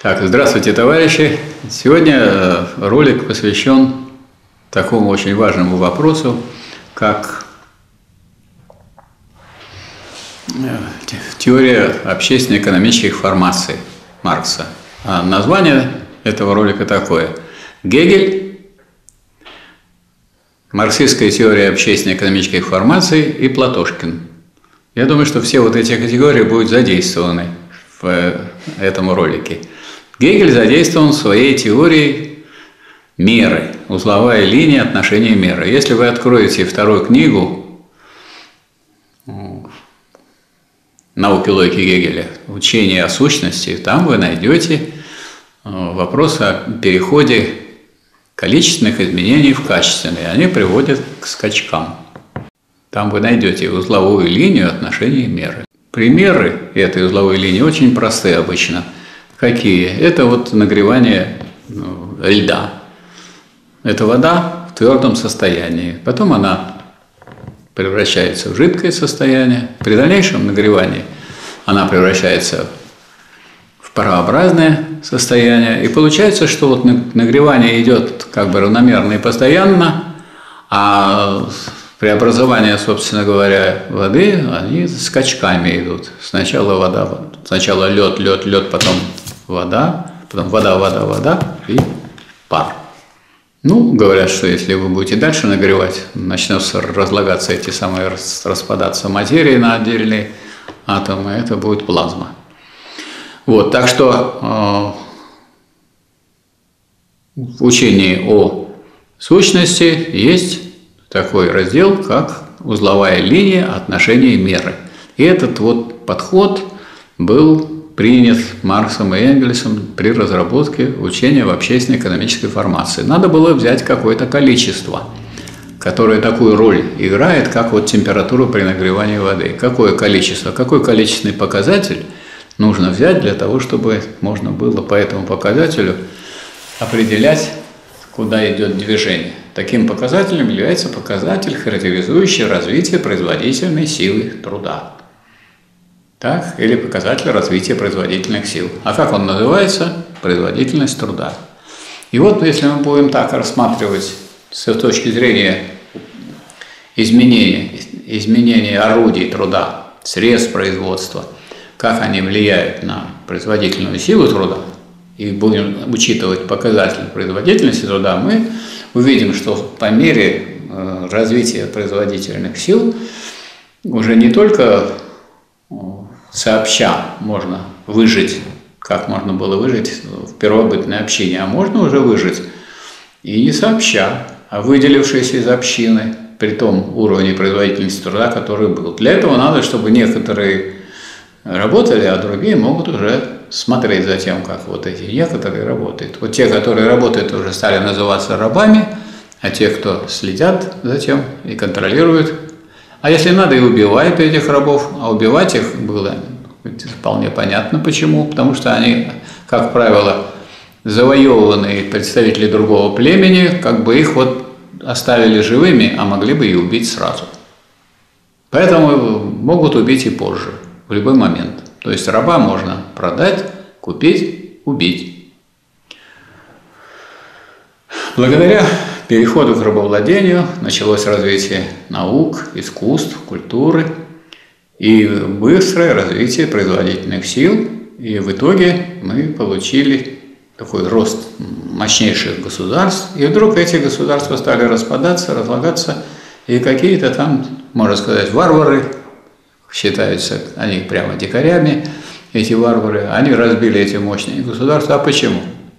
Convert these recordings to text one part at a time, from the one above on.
Так, здравствуйте, товарищи! Сегодня ролик посвящен такому очень важному вопросу, как теория общественно-экономических формаций Маркса. А название этого ролика такое: Гегель, марксистская теория общественно-экономических формаций и Платошкин. Я думаю, что все вот эти категории будут задействованы в этом ролике. Гегель задействован в своей теории меры, узловая линия отношения меры. Если вы откроете вторую книгу «Науки логики Гегеля. Учение о сущности», там вы найдете вопрос о переходе количественных изменений в качественные. Они приводят к скачкам. Там вы найдете узловую линию отношений меры. Примеры этой узловой линии очень простые обычно. Какие? Это вот нагревание льда. Это вода в твердом состоянии. Потом она превращается в жидкое состояние. При дальнейшем нагревании она превращается в парообразное состояние. И получается, что вот нагревание идет как бы равномерно и постоянно, а преобразование, собственно говоря, воды, они скачками идут. Сначала вода, сначала лед, лед, лед, потом вода, потом вода, вода, вода и пар. Ну, говорят, что если вы будете дальше нагревать, начнутся разлагаться эти самые, распадаться материи на отдельные атомы, это будет плазма. Вот, так что в учении о сущности есть такой раздел, как узловая линия отношений меры. И этот вот подход был принят Марксом и Энгельсом при разработке учения в общественно-экономической формации. Надо было взять какое-то количество, которое такую роль играет, как вот температура при нагревании воды. Какое количество, какой количественный показатель нужно взять для того, чтобы можно было по этому показателю определять, куда идет движение. Таким показателем является показатель, характеризующий развитие производительной силы труда. Так? Или показатель развития производительных сил. А как он называется? Производительность труда. И вот если мы будем так рассматривать с точки зрения изменения орудий труда, средств производства, как они влияют на производительную силу труда, и будем учитывать показатель производительности труда, мы увидим, что по мере развития производительных сил уже не только сообща можно выжить, как можно было выжить в первобытное общине, а можно уже выжить и не сообща, а выделившись из общины при том уровне производительности труда, который был. Для этого надо, чтобы некоторые работали, а другие могут уже смотреть за тем, как вот эти некоторые работают. Вот те, которые работают, уже стали называться рабами, а те, кто следят за тем и контролируют. А если надо, и убивают этих рабов, а убивать их было вполне понятно почему, потому что они, как правило, завоеванные представители другого племени, как бы их вот оставили живыми, а могли бы и убить сразу. Поэтому могут убить и позже, в любой момент. То есть раба можно продать, купить, убить. Благодаря переходу к рабовладению началось развитие наук, искусств, культуры и быстрое развитие производительных сил. И в итоге мы получили такой рост мощнейших государств. И вдруг эти государства стали распадаться, разлагаться. И какие-то там, можно сказать, варвары, считаются они прямо дикарями, эти варвары, они разбили эти мощные государства. А почему?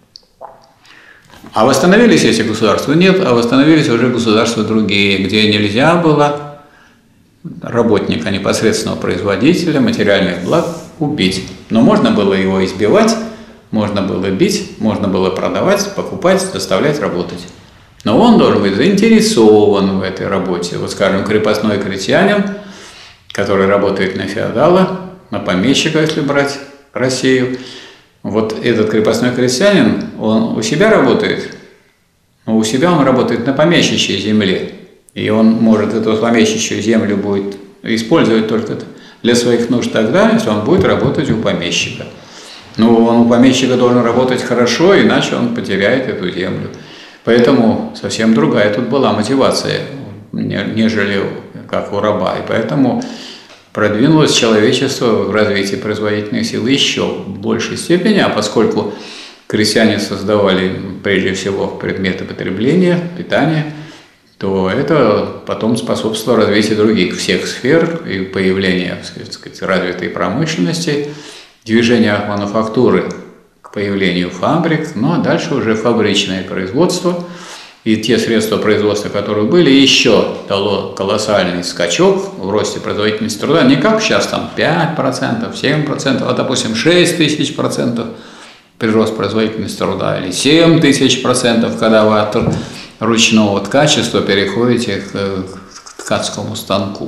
А восстановились эти государства? Нет, а восстановились уже государства другие, где нельзя было работника, непосредственного производителя материальных благ убить. Но можно было его избивать, можно было бить, можно было продавать, покупать, заставлять работать. Но он должен быть заинтересован в этой работе. Вот, скажем, крепостной крестьянин, который работает на феодала, на помещика, если брать Россию. Вот этот крепостной крестьянин, он у себя работает, но у себя он работает на помещичьей земле. И он может эту помещичью землю будет использовать только для своих нужд тогда, если он будет работать у помещика. Но он у помещика должен работать хорошо, иначе он потеряет эту землю. Поэтому совсем другая тут была мотивация, нежели как у раба. И поэтому продвинулось человечество в развитии производительных сил еще в большей степени, а поскольку крестьяне создавали прежде всего предметы потребления, питания, то это потом способствовало развитию других всех сфер и появлению, так сказать, развитой промышленности, движения мануфактуры к появлению фабрик, ну а дальше уже фабричное производство. И те средства производства, которые были, еще дало колоссальный скачок в росте производительности труда. Не как сейчас там 5%, 7%, а допустим 6000% прирост производительности труда, или 7000%, когда вы от ручного качества переходите к ткацкому станку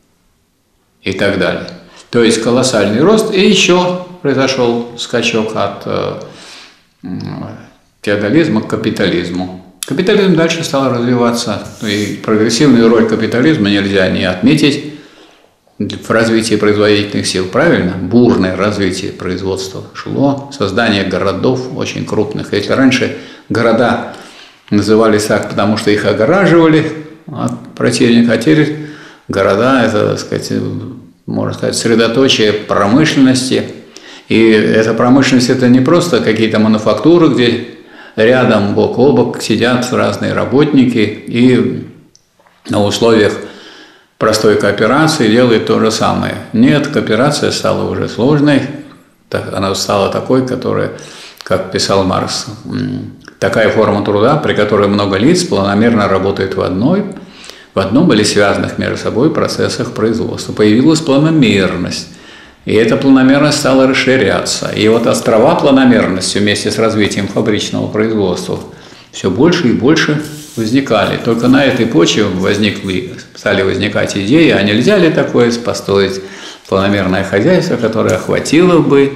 и так далее. То есть колоссальный рост, и еще произошел скачок от феодализма к капитализму. Капитализм дальше стал развиваться, и прогрессивную роль капитализма нельзя не отметить в развитии производительных сил, правильно? Бурное развитие производства шло, создание городов очень крупных. Если раньше города назывались так, потому что их огораживали от противника, а теперь города – это, так сказать, можно сказать, средоточие промышленности. И эта промышленность – это не просто какие-то мануфактуры, где рядом бок о бок сидят разные работники и на условиях простой кооперации делают то же самое. Нет, кооперация стала уже сложной, она стала такой, которая, как писал Маркс, такая форма труда, при которой много лиц планомерно работают в одном или связанных между собой процессах производства. Появилась планомерность. И эта планомерность стала расширяться. И вот острова планомерности вместе с развитием фабричного производства все больше и больше возникали. Только на этой почве стали возникать идеи, а нельзя ли такое построить планомерное хозяйство, которое охватило бы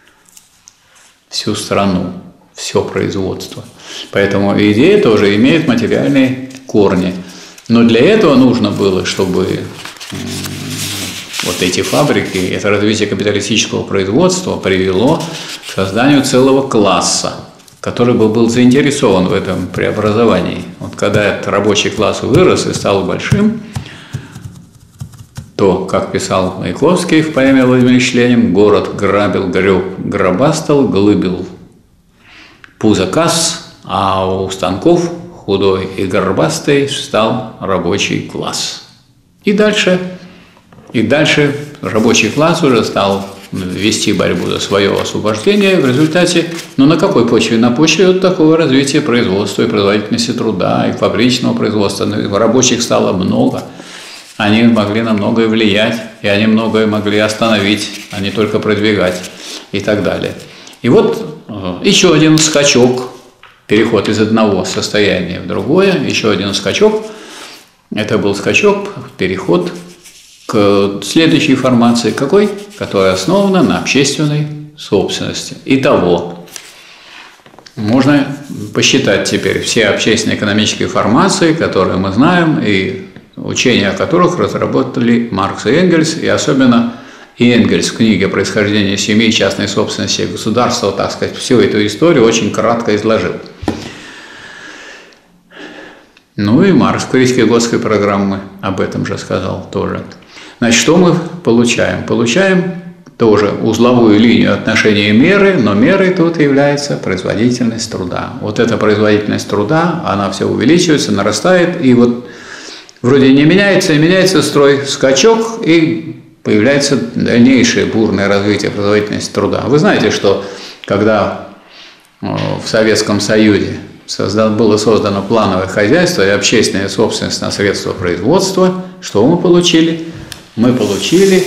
всю страну, все производство. Поэтому идея тоже имеет материальные корни. Но для этого нужно было, чтобы вот эти фабрики, это развитие капиталистического производства привело к созданию целого класса, который бы был заинтересован в этом преобразовании. Вот когда этот рабочий класс вырос и стал большим, то, как писал Маяковский в поэме «Владимир Ленин», город грабил, греб, гробастал, глыбил пузо касс, а у станков худой и горбастый стал рабочий класс. И дальше рабочий класс уже стал вести борьбу за свое освобождение в результате, но на какой почве? На почве вот такого развития производства и производительности труда, и фабричного производства. Рабочих стало много, они могли на многое влиять, и они многое могли остановить, а не только продвигать и так далее. И вот еще один скачок, переход из одного состояния в другое, еще один скачок, это был скачок, переход к следующей формации, какой? Которая основана на общественной собственности. Итого, можно посчитать теперь все общественно-экономические формации, которые мы знаем, и учения о которых разработали Маркс и Энгельс, и особенно и Энгельс в книге «Происхождение семьи, частной собственности и государства», так сказать, всю эту историю очень кратко изложил. Ну и Маркс в критике Готской программы об этом же сказал тоже. Значит, что мы получаем? Получаем тоже узловую линию отношения и меры, но мерой тут является производительность труда. Вот эта производительность труда, она все увеличивается, нарастает, и вот вроде не меняется, и меняется строй, скачок, и появляется дальнейшее бурное развитие производительности труда. Вы знаете, что когда в Советском Союзе было создано плановое хозяйство и общественная собственность на средства производства, что мы получили? Мы получили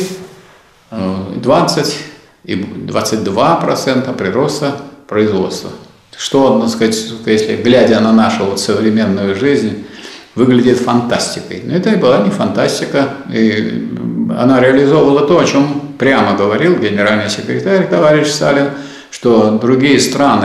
20 и 22% прироста производства. Что, так сказать, если глядя на нашу вот современную жизнь, выглядит фантастикой. Но это и была не фантастика, и она реализовывала то, о чем прямо говорил генеральный секретарь товарищ Сталин, что другие страны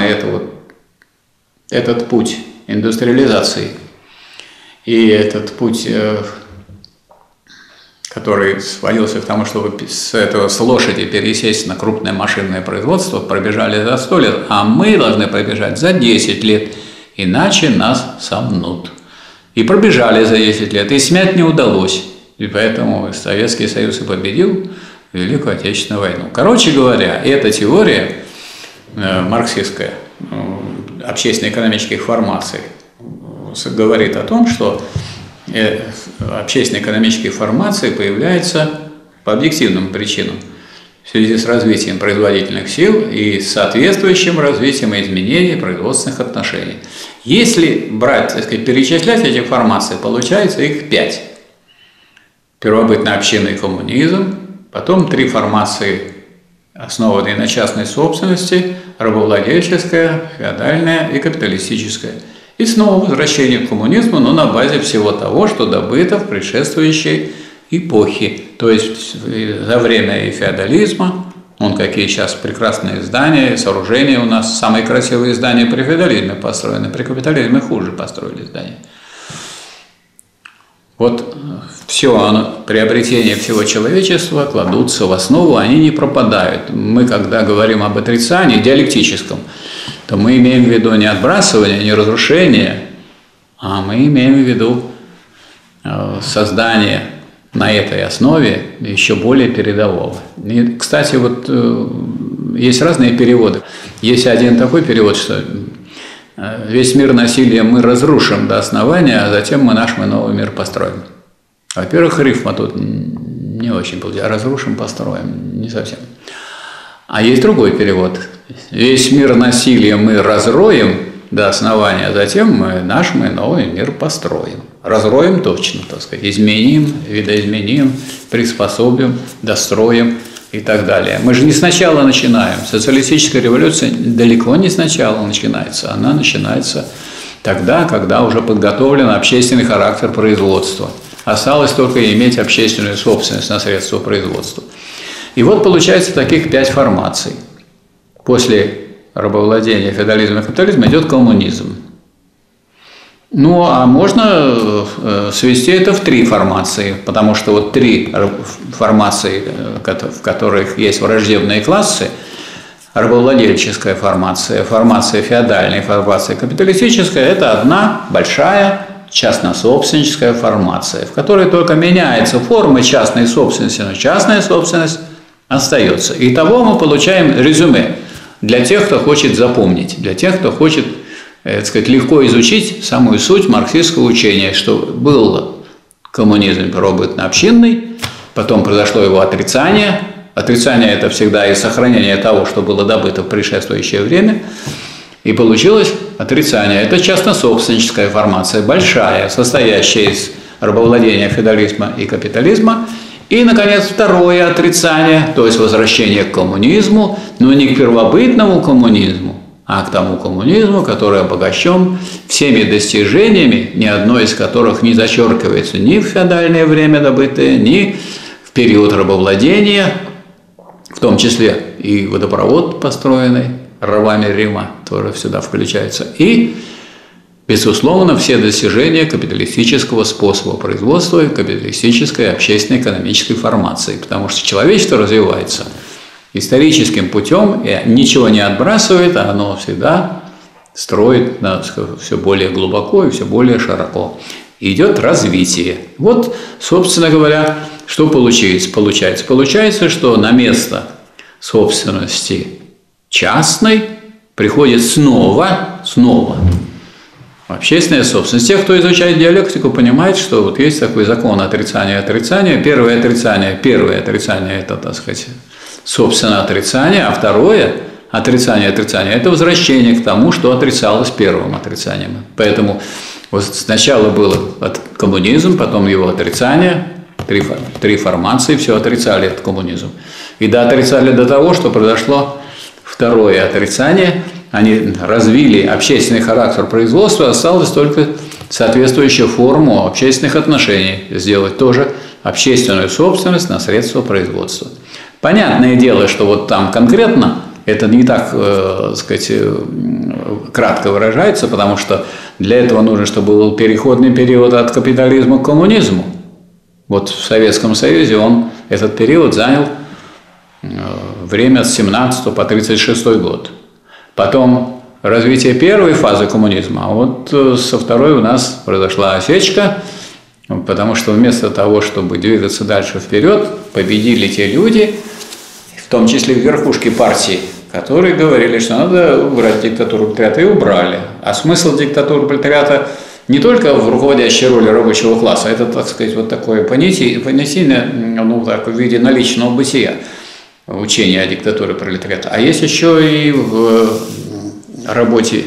этот путь индустриализации и этот путь, который сводился к тому, чтобы с лошади пересесть на крупное машинное производство, пробежали за 100 лет, а мы должны пробежать за 10 лет, иначе нас сомнут. И пробежали за 10 лет, и смять не удалось. И поэтому Советский Союз и победил Великую Отечественную войну. Короче говоря, эта теория марксистская общественно-экономических формаций говорит о том, что общественно-экономические формации появляются по объективным причинам в связи с развитием производительных сил и соответствующим развитием и изменением производственных отношений. Если брать, так сказать, перечислять эти формации, получается их 5. Первобытно-общинный коммунизм, потом 3 формации, основанные на частной собственности, рабовладельческая, феодальная и капиталистическая. И снова возвращение к коммунизму, но на базе всего того, что добыто в предшествующей эпохе. То есть за время и феодализма, какие сейчас прекрасные здания, сооружения у нас, самые красивые здания при феодализме построены, при капитализме хуже построили здания. Вот все приобретение всего человечества кладутся в основу, они не пропадают. Мы, когда говорим об отрицании диалектическом, то мы имеем в виду не отбрасывание, не разрушение, а мы имеем в виду создание на этой основе еще более передового. И, кстати, вот есть разные переводы. Есть один такой перевод, что весь мир насилия мы разрушим до основания, а затем мы наш новый мир построим. Во-первых, рифма тут не очень получается. Разрушим, построим. Не совсем. А есть другой перевод. Весь мир насилия мы разроем до основания, а затем мы наш новый мир построим. Разроем точно, так сказать. Изменим, видоизменим, приспособим, достроим и так далее. Мы же не сначала начинаем. Социалистическая революция далеко не сначала начинается. Она начинается тогда, когда уже подготовлен общественный характер производства. Осталось только иметь общественную собственность на средства производства. И вот получается таких 5 формаций. После рабовладения, феодализма и капитализма идет коммунизм. Ну, а можно свести это в 3 формации, потому что вот 3 формации, в которых есть враждебные классы, рабовладельческая формация, формация феодальная, формация капиталистическая, это одна большая частно-собственническая формация, в которой только меняется форма частной собственности, но частная собственность остается. Итого мы получаем резюме для тех, кто хочет запомнить, для тех, кто хочет, так сказать, легко изучить самую суть марксистского учения, что был коммунизм первобытно-общинный, потом произошло его отрицание. Отрицание – это всегда и сохранение того, что было добыто в предшествующее время. И получилось отрицание. Это частно-собственническая формация, большая, состоящая из рабовладения, феодализма и капитализма. И, наконец, второе отрицание, то есть возвращение к коммунизму, но не к первобытному коммунизму, а к тому коммунизму, который обогащен всеми достижениями, ни одно из которых не зачеркивается ни в феодальное время добытое, ни в период рабовладения, в том числе и водопровод, построенный рабами Рима, тоже сюда включается, и, безусловно, все достижения капиталистического способа производства и капиталистической общественно-экономической формации, потому что человечество развивается историческим путем, и ничего не отбрасывает, а оно всегда строит все более глубоко и все более широко. Идет развитие. Вот, собственно говоря, что получается? Получается, что на место собственности частной приходит снова общественная собственность. Те, кто изучает диалектику, понимают, что вот есть такой закон отрицания. Первое отрицание – это, так сказать, собственно отрицание, а второе отрицание – это возвращение к тому, что отрицалось первым отрицанием. Поэтому вот сначала был коммунизм, потом его отрицание, 3 формации, все отрицали этот коммунизм. И отрицали до того, что произошло второе отрицание. Они развили общественный характер производства, осталось только соответствующую форму общественных отношений сделать, тоже общественную собственность на средства производства. Понятное дело, что вот там конкретно это не так, сказать, кратко выражается, потому что для этого нужно, чтобы был переходный период от капитализма к коммунизму. Вот в Советском Союзе он этот период занял время с 17 по 36 год. Потом развитие первой фазы коммунизма, а вот со второй у нас произошла осечка, потому что вместо того, чтобы двигаться дальше вперед, победили те люди, в том числе в верхушке партии, которые говорили, что надо убрать диктатуру пролетариата, и убрали. А смысл диктатуры пролетариата не только в руководящей роли рабочего класса, это, так сказать, вот такое понятийное, ну, так, в виде наличного бытия, учения о диктатуре пролетариата, а есть еще и в работе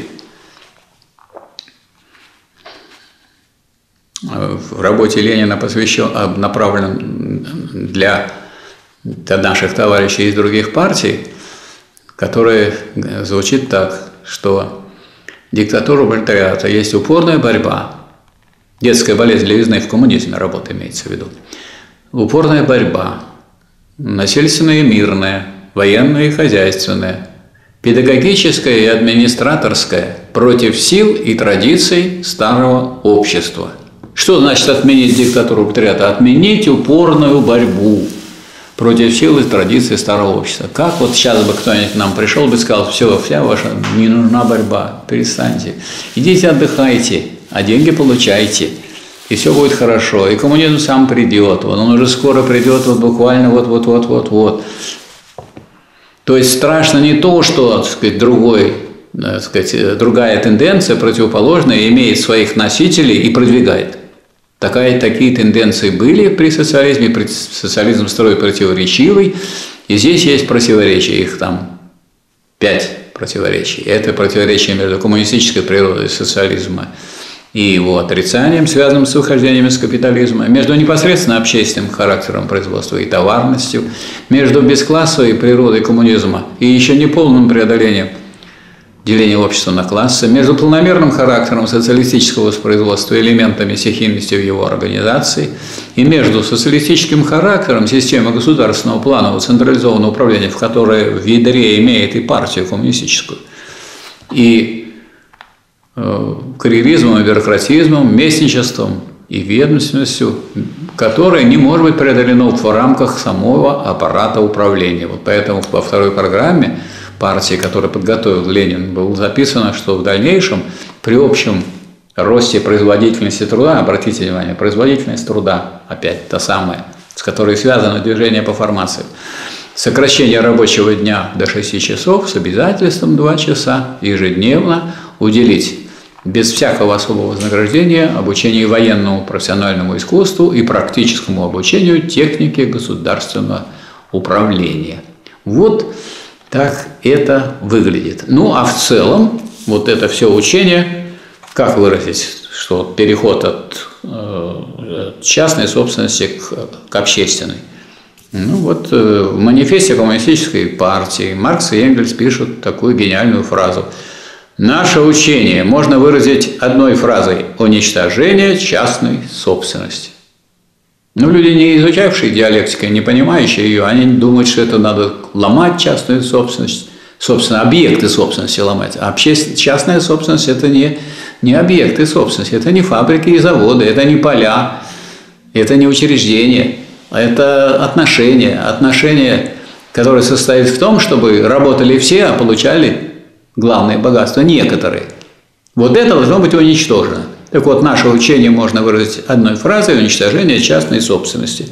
Ленина, направленном для наших товарищей из других партий, которая звучит так, что диктатура пролетариата есть упорная борьба, детская болезнь левизны в коммунизме, работа имеется в виду, упорная борьба, насильственная и мирная, военная и хозяйственная, педагогическая и администраторская против сил и традиций старого общества. Что значит отменить диктатуру пролетариата? Отменить упорную борьбу против сил и традиций старого общества. Как вот сейчас бы кто-нибудь к нам пришел бы и сказал, все, вся ваша не нужна борьба, перестаньте, идите отдыхайте, а деньги получайте, и все будет хорошо, и коммунизм сам придет, он уже скоро придет, вот буквально вот. То есть страшно не то, что, так сказать, другая тенденция, противоположная, имеет своих носителей и продвигает. Такие тенденции были при социализме, социализм строй противоречивый, и здесь есть противоречия, их там 5 противоречий. Это противоречие между коммунистической природой социализма и его отрицанием, связанным с выхождением из капитализма, между непосредственно общественным характером производства и товарностью, между бесклассовой природой коммунизма и еще неполным преодолением деления общества на классы, между планомерным характером социалистического воспроизводства и элементами стихийности в его организации, и между социалистическим характером системы государственного планового централизованного управления, в которой в ядре имеет и партию коммунистическую, и карьеризмом, и бюрократизмом, местничеством и ведомственностью, которое не может быть преодолено в рамках самого аппарата управления. Вот поэтому во второй программе партии, которую подготовил Ленин, было записано, что в дальнейшем при общем росте производительности труда, обратите внимание, производительность труда, опять та самая, с которой связано движение по формации, сокращение рабочего дня до 6 часов с обязательством 2 часа ежедневно уделить без всякого особого вознаграждения обучению военному профессиональному искусству и практическому обучению технике государственного управления. Вот так это выглядит. Ну, а в целом, вот это все учение, как выразить, что переход от частной собственности к общественной. Ну, вот в манифесте коммунистической партии Маркс и Энгельс пишут такую гениальную фразу. Наше учение можно выразить одной фразой – уничтожение частной собственности. Но люди, не изучавшие диалектику, не понимающие ее, они думают, что это надо ломать частную собственность, собственно, объекты собственности ломать. А частная собственность – это не объекты собственности, это не фабрики и заводы, это не поля, это не учреждения, это отношения, которое состоит в том, чтобы работали все, а получали главное богатство некоторые. Вот это должно быть уничтожено. Так вот, наше учение можно выразить одной фразой – уничтожение частной собственности.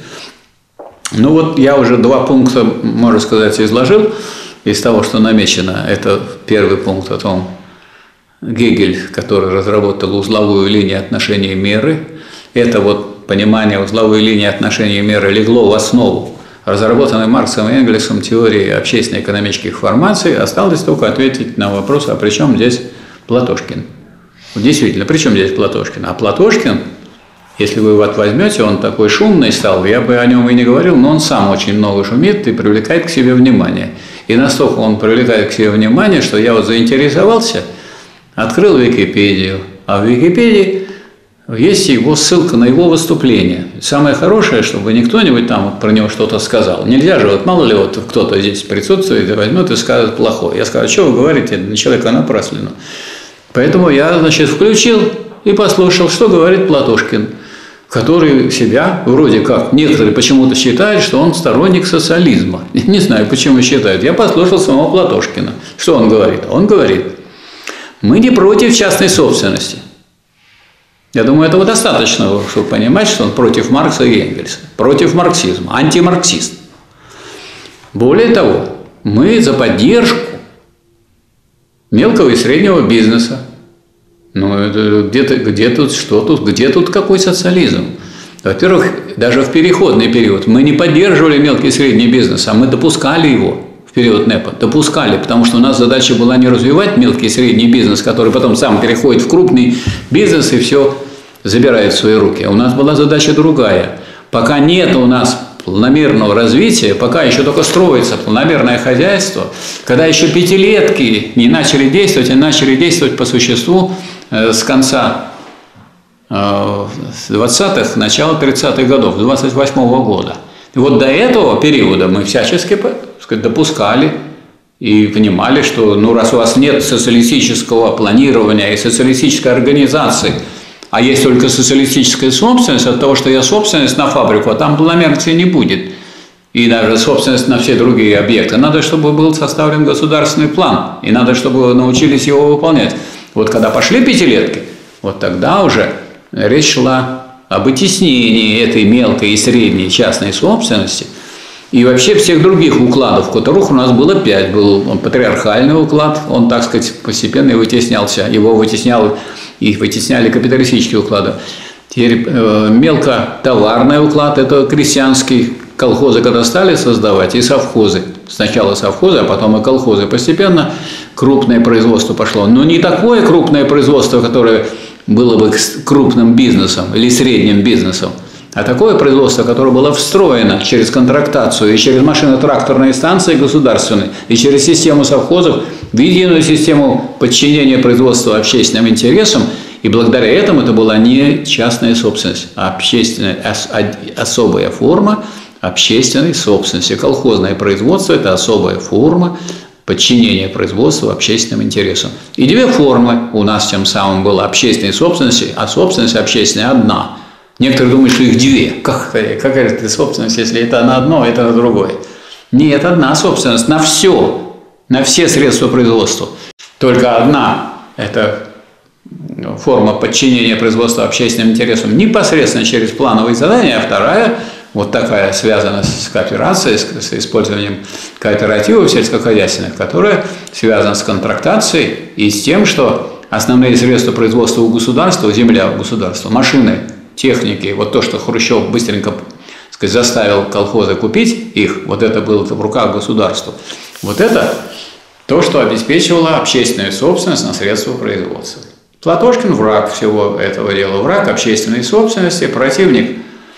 Ну вот я уже 2 пункта, можно сказать, изложил из того, что намечено. Это первый пункт о том, Гегель, который разработал узловую линию отношений и меры. Это вот понимание узловой линии отношений и меры легло в основу разработанной Марксом и Энгельсом теории общественно-экономических формаций. Осталось только ответить на вопрос, а при чем здесь Платошкин? Действительно, при чем здесь Платошкин? А Платошкин, если вы вот возьмете, он такой шумный стал, я бы о нем и не говорил, но он сам очень много шумит и привлекает к себе внимание. И настолько он привлекает к себе внимание, что я вот заинтересовался, открыл Википедию, а в Википедии есть его ссылка на его выступление. Самое хорошее, чтобы не кто-нибудь там вот про него что-то сказал. Нельзя же, вот мало ли вот кто-то здесь присутствует и возьмет и скажет плохое. Я скажу, что вы говорите на человека напрасленно. Поэтому я, значит, включил и послушал, что говорит Платошкин. который себя, вроде как, некоторые почему-то считают, что он сторонник социализма. Не знаю, почему считают. Я послушал самого Платошкина. Что он говорит? Он говорит, мы не против частной собственности. Я думаю, этого достаточно, чтобы понимать, что он против Маркса и Энгельса, против марксизма, антимарксист. Более того, мы за поддержку мелкого и среднего бизнеса. Ну, где тут какой социализм? Во-первых, даже в переходный период мы не поддерживали мелкий и средний бизнес, а мы допускали его в период НЭПа. Допускали, потому что у нас задача была не развивать мелкий и средний бизнес, который потом сам переходит в крупный бизнес и все забирает в свои руки. А у нас была задача другая. Пока нет у нас планомерного развития, пока еще только строится планомерное хозяйство, когда еще пятилетки не начали действовать, они начали действовать по существу с конца 20-х, начала 30-х годов, 28-го года. И вот до этого периода мы всячески, так сказать, допускали и понимали, что ну, раз у вас нет социалистического планирования и социалистической организации, а есть только социалистическая собственность, от того, что я собственность на фабрику, а там планомерности не будет. И даже собственность на все другие объекты. Надо, чтобы был составлен государственный план. И надо, чтобы научились его выполнять. Вот когда пошли пятилетки, вот тогда уже речь шла об вытеснении этой мелкой и средней частной собственности и вообще всех других укладов, которых у нас было 5. Был патриархальный уклад, он, так сказать, постепенно и вытеснялся. Его вытесняли капиталистические уклады. Теперь мелкотоварный уклад – это крестьянский. Колхозы, когда стали создавать, и совхозы. Сначала совхозы, а потом и колхозы. Постепенно крупное производство пошло. Но не такое крупное производство, которое было бы крупным бизнесом или средним бизнесом, а такое производство, которое было встроено через контрактацию и через машино-тракторные станции государственные, и через систему совхозов в единую систему подчинения производства общественным интересам. И благодаря этому это была не частная собственность, а общественная, особая форма общественной собственности. Колхозное производство – это особая форма подчинения производства общественным интересам. И 2 формы у нас тем самым было общественной собственности, а собственность общественная одна. Некоторые думают, что их 2. Какая это собственность, если это на одно, а это на другое? Нет, одна собственность на все средства производства. Только одна – это форма подчинения производства общественным интересам непосредственно через плановые задания, а вторая – вот такая связана с кооперацией, с использованием кооперативов сельскохозяйственных, которая связана с контрактацией и с тем, что основные средства производства у государства, земля у государства, машины, техники, вот то, что Хрущев быстренько, так сказать, заставил колхозы купить их, вот это было в руках государства. Вот это то, что обеспечивало общественную собственность на средства производства. Платошкин – враг всего этого дела, враг общественной собственности, противник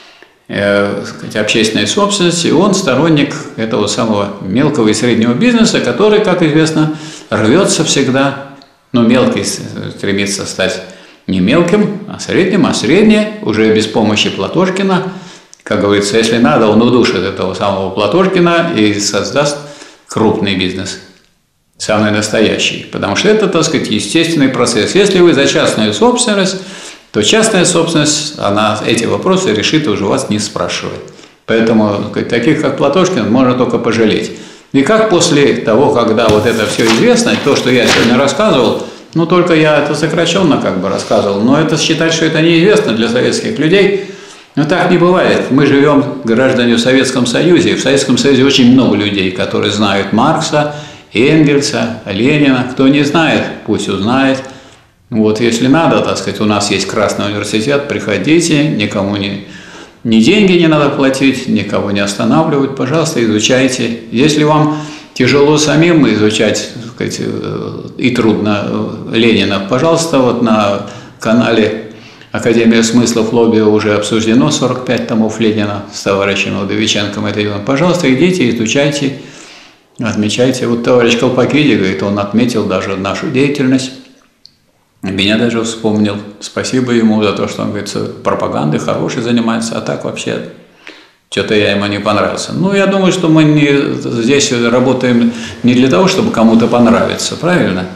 общественной собственности, он сторонник этого самого мелкого и среднего бизнеса, который, как известно, рвется всегда, но мелкий стремится стать не мелким, а среднее уже без помощи Платошкина. Как говорится, если надо, он удушит этого самого Платошкина и создаст крупный бизнес, самый настоящий, потому что это, так сказать, естественный процесс. Если вы за частную собственность, то частная собственность, она эти вопросы решит и уже вас не спрашивает. Поэтому таких, как Платошкин, можно только пожалеть. И как после того, когда вот это все известно, то, что я сегодня рассказывал, ну, только я это сокращенно как бы рассказывал, но это считать, что это неизвестно для советских людей, но так не бывает. Мы живем, граждане, в Советском Союзе, и в Советском Союзе очень много людей, которые знают Маркса, Энгельса, Ленина. Кто не знает, пусть узнает. Вот, если надо, так сказать, у нас есть Красный университет, приходите, никому ни деньги не надо платить, никого не останавливают, пожалуйста, изучайте. Если вам тяжело самим изучать, так сказать, и трудно Ленина, пожалуйста, вот на канале Академия смыслов лобби уже обсуждено 45 томов Ленина с товарищем Удовиченком, это дело. Пожалуйста, идите, изучайте, отмечайте. Вот товарищ Колпакиди, говорит, он отметил даже нашу деятельность. Меня даже вспомнил. Спасибо ему за то, что он, говорит, пропагандой хорошей занимается, а так вообще что-то я ему не понравился. Ну, я думаю, что мы здесь работаем не для того, чтобы кому-то понравиться, правильно?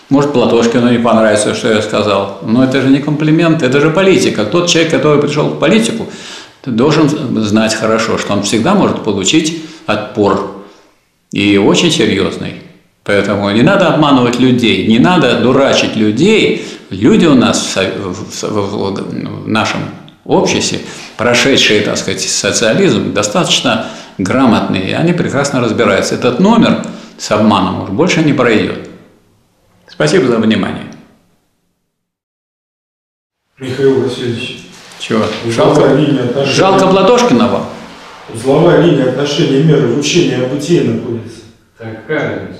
Может, Платошкину не понравится, что я сказал. Но это же не комплимент, это же политика. Тот человек, который пришел в политику, должен знать хорошо, что он всегда может получить отпор. И очень серьезный. Поэтому не надо обманывать людей, не надо дурачить людей. Люди у нас в нашем обществе, прошедшие, так сказать, социализм, достаточно грамотные, они прекрасно разбираются. Этот номер с обманом уж больше не пройдет. Спасибо за внимание. Михаил Васильевич. Чего? Жалко Платошкина вам? Узловая линия отношений меры в учении о бытии находится. Такая.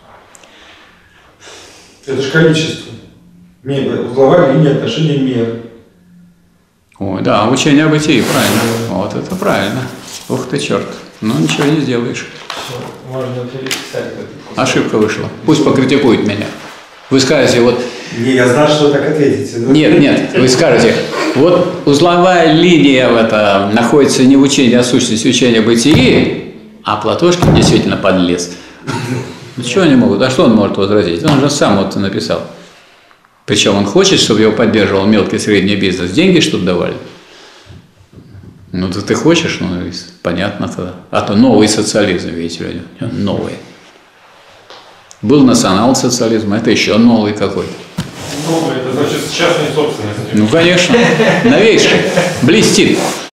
Это же количество. Узловая линия отношений меры. Ой, да, учение о бытии, правильно. Вот это правильно. Ух ты, черт. Ну, ничего не сделаешь. Все, можно переписать. Ошибка вышла. Пусть покритикует меня. Вы скажете, вот... Не, я знал, что вы так ответите. Но... Нет, вы скажете, вот узловая линия это находится не в учении о сущности, учения о бытии, а Платошкин действительно подлец. Ну, что они могут? А что он может возразить? Он же сам вот написал. Причем он хочет, чтобы его поддерживал мелкий и средний бизнес. Деньги что-то давали. Ну, ты хочешь, ну, понятно тогда. А то новый социализм, видите ли, новый. Был национал-социализм, это еще новый какой-то. Новый, это значит частной собственности. Ну, конечно, новейший, блестит.